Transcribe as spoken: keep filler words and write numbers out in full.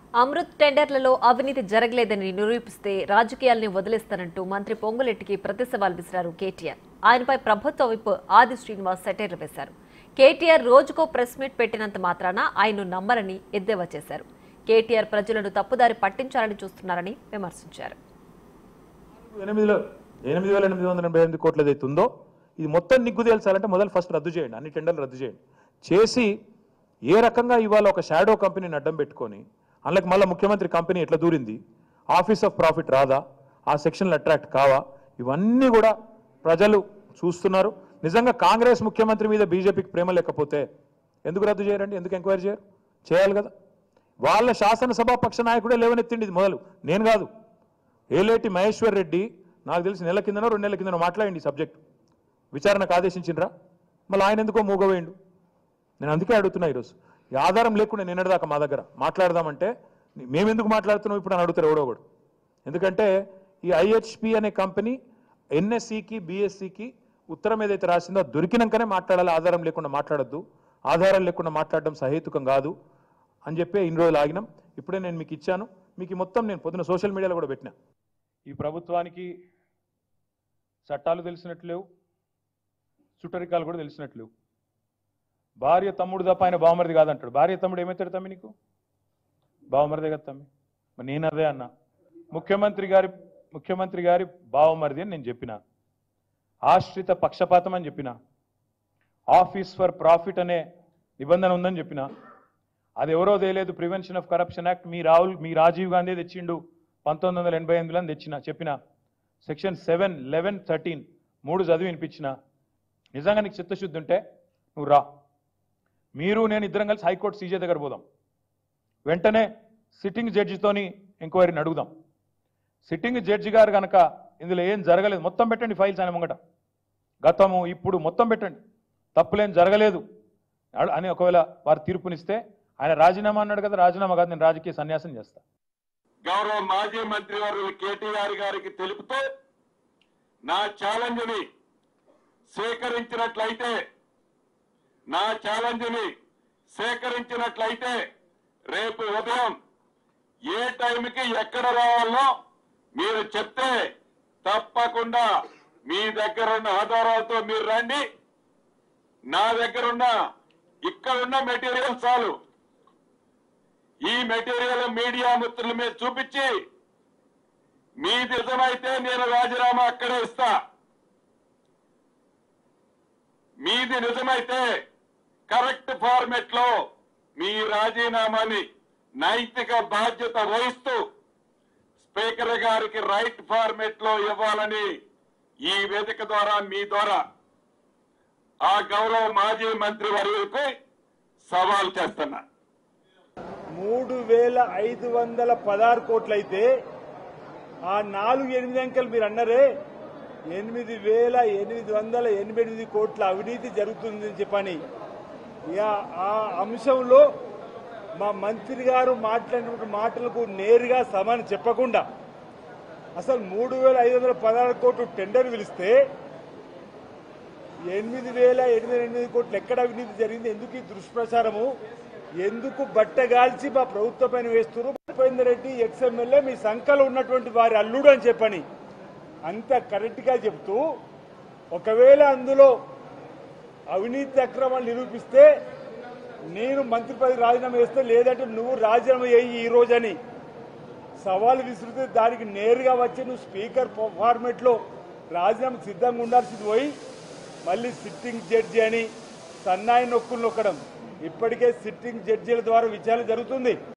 అమృత్ టెండర్లలో అవినీతి జరగలేదని నిరూపిస్తే రాజకీయాల్ని వదిలేస్తానంటూ మంత్రి పొంగులెట్టికి ప్రతి సవాల్ విసిరారు కేటీఆర్. ఆయనపై ప్రభుత్వ విప్ ఆది శ్రీనివాస్ సెటైర్లు వేశారు. కేటీఆర్ రోజుకో ప్రెస్ మీట్ పెట్టినంత మాత్రాన ఆయన్ను నమ్మరని ఎద్దేవా చేశారు. కేటీఆర్ ప్రజలను తప్పుదారి పట్టించాలని చూస్తున్నారని విమర్శించారు. ఎనిమిది వేల ఎనిమిది వందల ఎనభై ఎనిమిది కోట్ల ఏదైతే ఉందో ఇది మొత్తం నిగ్గు తేల్చాలంటే మొదలు ఫస్ట్ రద్దు చేయండి, అన్ని టెండర్లు రద్దు చేయండి. చేసి ఏ రకంగా ఇవాళ ఒక షాడో కంపెనీని అడ్డం పెట్టుకొని అందులోకి మళ్ళీ ముఖ్యమంత్రి కంపెనీ ఎట్లా దూరింది, ఆఫీస్ ఆఫ్ ప్రాఫిట్ రాదా, ఆ సెక్షన్లు అట్రాక్ట్ కావా, ఇవన్నీ కూడా ప్రజలు చూస్తున్నారు. నిజంగా కాంగ్రెస్ ముఖ్యమంత్రి మీద బీజేపీకి ప్రేమ లేకపోతే ఎందుకు రద్దు చేయరండి, ఎందుకు ఎంక్వైరీ చేయరు? చేయాలి కదా. వాళ్ళ శాసనసభ పక్ష నాయకుడే లేవనెత్తిండి ఇది మొదలు, నేను కాదు. ఏలేటి మహేశ్వర్ రెడ్డి నాకు తెలిసి నెల కిందనో రెండు నెలల కిందనో మాట్లాడండి ఈ సబ్జెక్టు, విచారణకు ఆదేశించినరా? మళ్ళీ ఆయన ఎందుకో మూగవేయండు. నేను అందుకే అడుగుతున్నా ఈరోజు, ఈ ఆధారం లేకుండా నిన్నటిదాకా మా దగ్గర మాట్లాడదామంటే మేమెందుకు మాట్లాడుతున్నాం ఇప్పుడు అని అడుగుతారు ఎవడో ఒకడు. ఎందుకంటే ఈ ఐహెచ్పి అనే కంపెనీ ఎన్ఎస్సికి బిఎస్సికి ఉత్తరం ఏదైతే రాసిందో దొరికినాకనే మాట్లాడాలి, ఆధారం లేకుండా మాట్లాడద్దు, ఆధారం లేకుండా మాట్లాడడం సహేతుకం కాదు అని చెప్పి ఇన్ని రోజులు ఆగినాం. ఇప్పుడే నేను మీకు ఇచ్చాను, మీకు మొత్తం నేను పొద్దున సోషల్ మీడియాలో కూడా పెట్టినా. ఈ ప్రభుత్వానికి చట్టాలు తెలిసినట్లేవు, చుట్టరికాలు కూడా తెలిసినట్లేవు. భార్య తమ్ముడు తప్ప ఆయన బావమరిది కాదంటాడు. భార్య తమ్ముడు ఏమవుతాడు తమ్మి? నీకు బావమరిదే కదా తమ్మి. మరి నేను అదే అన్నా, ముఖ్యమంత్రి గారి ముఖ్యమంత్రి గారి బావమరిది అని నేను చెప్పిన, ఆశ్రిత పక్షపాతం అని చెప్పిన, ఆఫీస్ ఫర్ ప్రాఫిట్ అనే నిబంధన ఉందని చెప్పిన. అది ఎవరో తెలియదు, ప్రివెన్షన్ ఆఫ్ కరప్షన్ యాక్ట్ మీ రాహుల్ మీ రాజీవ్ గాంధీ తెచ్చిండు పంతొమ్మిది వందల ఎనభై ఎనిమిదిలో తెచ్చిన చెప్పిన. సెక్షన్ సెవెన్ లెవెన్ థర్టీన్ మూడు చదివి వినిపించిన. నిజంగా నీకు చిత్తశుద్ధి ఉంటే నువ్వు రా, మీరు నేను ఇద్దరం కలిసి హైకోర్టు సీజే దగ్గర పోదాం, వెంటనే సిట్టింగ్ జడ్జితోని ఎంక్వైరీని అడుగుదాం. సిట్టింగ్ జడ్జి గారు కనుక ఇందులో ఏం జరగలేదు మొత్తం పెట్టండి, ఫైల్స్ ఆయన ముంగట గతము ఇప్పుడు మొత్తం పెట్టండి, తప్పులేం జరగలేదు అని ఒకవేళ వారు తీర్పునిస్తే ఆయన రాజీనామా అన్నాడు కదా, రాజీనామా కాదు, నేను రాజకీయ సన్యాసం చేస్తా. గౌరవ మాజీ మంత్రి వారు కేటీఆర్ గారికి తెలుపుతూ నా ఛాలెంజ్ ని స్వీకరించినట్లయితే నా ఛాలెంజ్ ని సేకరించినట్లయితే రేపు ఉదయం ఏ టైంకి ఎక్కడ రావాలో మీరు చెప్తే తప్పకుండా మీ దగ్గర ఉన్న ఆధారాలతో మీరు రండి. నా దగ్గర ఉన్న ఇక్కడున్న మెటీరియల్ చాలు, ఈ మెటీరియల్ మీడియా మిత్రుల మీద చూపించి మీది నిజమైతే నేను రాజీనామా అక్కడే ఇస్తా, మీది నిజమైతే కరెక్ట్ ఫార్మెట్ లో మీ రాజీనామాని నైతిక బాధ్యత వహిస్తూ స్పీకర్ గారికి రైట్ ఫార్మెట్ లో ఇవ్వాలని ఈ వేదిక ద్వారా మీ ద్వారా ఆ గౌరవ మాజీ మంత్రి వర్యులకు సవాల్ చేస్తున్నా. మూడు వేల ఐదు వందల పదహారు కోట్లయితే ఆ నాలుగు ఎనిమిది అంకెలు మీరు అన్నారే ఎనిమిది వేల ఎనిమిది వందల ఎనభై ఎనిమిది కోట్ల అవినీతి జరుగుతుందని చెప్పని ఆ అంశంలో మా మంత్రి గారు మాట్లాడినటువంటి మాటలకు నేరుగా సమానం చెప్పకుండా అసలు మూడు వేల ఐదు వందల పదహారు కోట్లు టెండర్ పిలిస్తే ఎనిమిది వేల ఎనిమిది ఎనిమిది కోట్లు ఎక్కడ అవినీతి జరిగింది, ఎందుకు ఈ దుష్ప్రచారము, ఎందుకు బట్టగాల్చి మా ప్రభుత్వ పైన వేస్తున్నారు? ఉపేందర్ రెడ్డి ఎక్స్ఎమ్మెల్యే మీ సంఖ్యలో ఉన్నటువంటి వారి అల్లుడు అని చెప్పని అంత కరెక్ట్ గా చెప్తూ ఒకవేళ అందులో అవినీతి అక్రమాలు నిరూపిస్తే నేను మంత్రి పదవి రాజీనామా చేస్తే, లేదంటే నువ్వు రాజీనామా చేయి ఈ రోజని సవాల్ విసిరితే దానికి నేరుగా వచ్చి నువ్వు స్పీకర్ ఫార్మెట్ లో రాజీనామా సిద్ధంగా ఉండాల్సింది పోయి మళ్ళీ సిట్టింగ్ జడ్జి అని సన్నాయి నొక్కులు నొక్కడం. ఇప్పటికే సిట్టింగ్ జడ్జీల ద్వారా విచారణ జరుగుతుంది.